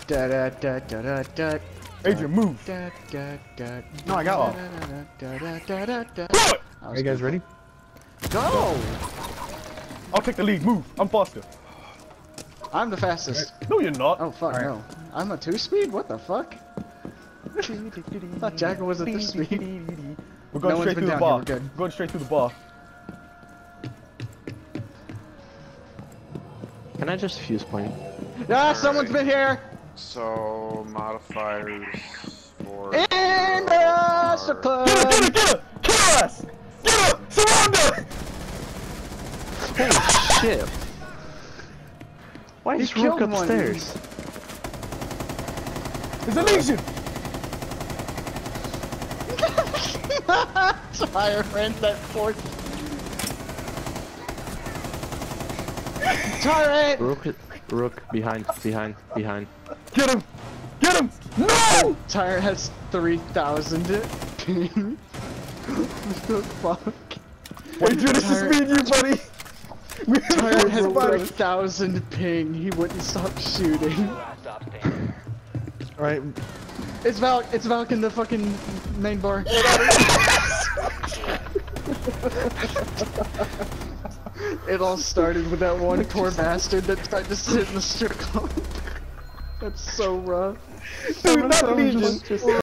Da da da da da da. Adrian, move. Da, da, da, No, I got off. da, da, da, da, da. Are you guys ready? Go! I'll take the lead. Move. I'm faster. I'm the fastest. No, you're not. Oh fuck no. I'm a 2-speed? What the fuck? I thought Jagger was a 3-speed. We're going straight through the bar. We're good. Going straight through the bar. Can I just fuse point? Ah, someone's been here! So, modifiers for... In the club! Get her! Get her! Kill her ass! Get her! Surround her! Holy shit! Why is Rook upstairs? There's a legion! Tyrant, that fourth. Tyrant! Rook, behind. Get him! Get him! No! Tyrant has 3,000 ping. What the fuck? Wait, dude, this is me and you, buddy! Tyrant has 3,000 ping. He wouldn't stop shooting. Alright. It's Valk in the fucking main bar. It all started with that one poor bastard that tried to sit in the strip club. That's so rough. Dude, that legion.